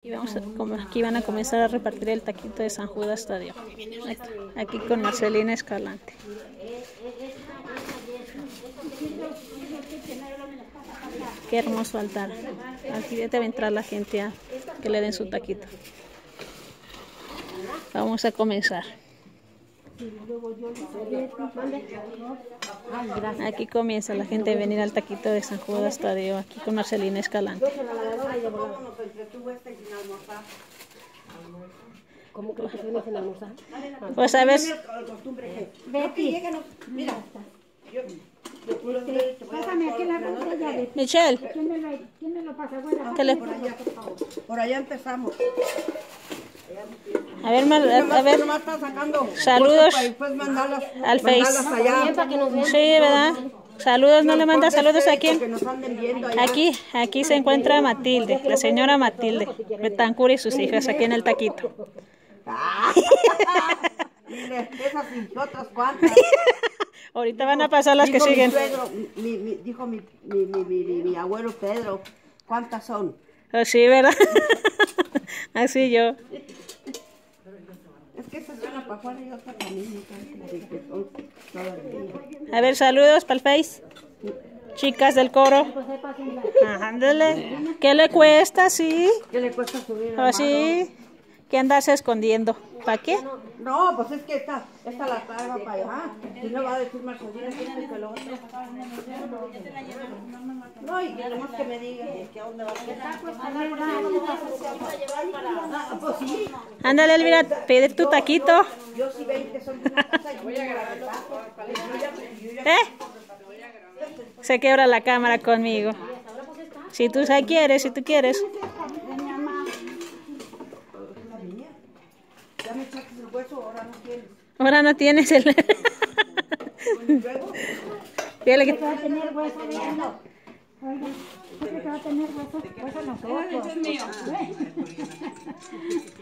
Aquí van a comenzar a repartir el taquito de San Judas Tadeo. Aquí con Marcelina Escalante. Qué hermoso altar. Aquí debe entrar la gente a que le den su taquito. Vamos a comenzar. Aquí comienza la gente a venir al taquito de San Judas Tadeo, aquí con Marcelina Escalante. ¿Cómo crees que se viene a almorzar? Pues a ver. Pásame aquí la botella de Michelle. ¿Quién me lo pasa? Bueno, por allá empezamos. A ver, saludos al Face. Sí, ¿verdad? Saludos, ¿no le manda saludos a quién? Aquí se encuentra Matilde, la señora Matilde Betancur y sus hijas aquí en el taquito. Ahorita van a pasar las que siguen. Dijo mi abuelo Pedro, ¿cuántas son? Así, ¿verdad? Así yo. Es que esa es una para afuera y otra para mí. A ver, saludos para el Face. Chicas del coro. Ándale. ¿Qué le cuesta, sí? ¿Qué le cuesta subir? Así. ¿Qué andarse escondiendo? ¿Para qué? No, pues es que esta la traigo para allá. Si no va a decir Marcelina que lo otro. No, y que nomás que me diga que a dónde va a pues sí. Ándale, Elvira, pide tu taquito. Yo sí 20 son de una casa y voy a agarrar el taco. Se quebra la cámara conmigo. Si tú quieres, si tú quieres. Ya me echaste el hueso, ahora no tienes. Ahora no tienes el... Dile que... va a tener hueso, oiga, que va a tener hueso nosotros.